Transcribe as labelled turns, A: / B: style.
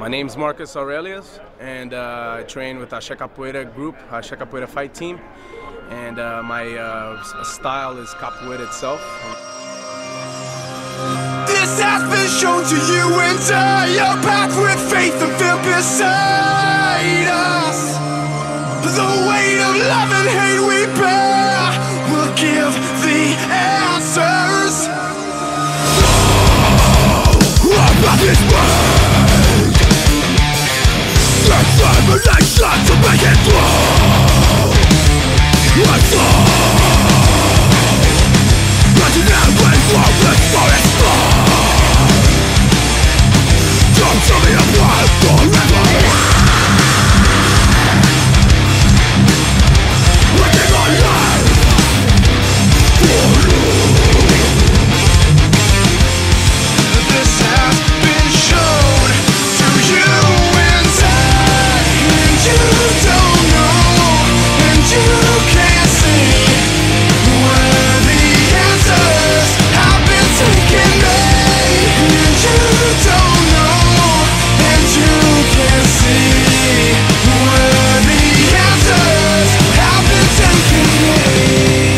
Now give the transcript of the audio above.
A: My name's Marcus Aurelio, and I train with Axé Capoeira group, Axé Capoeira fight team, and my style is Capoeira itself.
B: This has been shown to you and your path with faith and fear beside us. The weight of love and hate we bear will give the answers. Our path is made. Determination to make it through. Let's go. Rising away from this forest floor. Don't tell me I'm wild forever. Working on life for you. This has been shown to you and you don't know, and you can't see where the answers have been taken me. And you don't know, and you can't see where the answers have been taken me.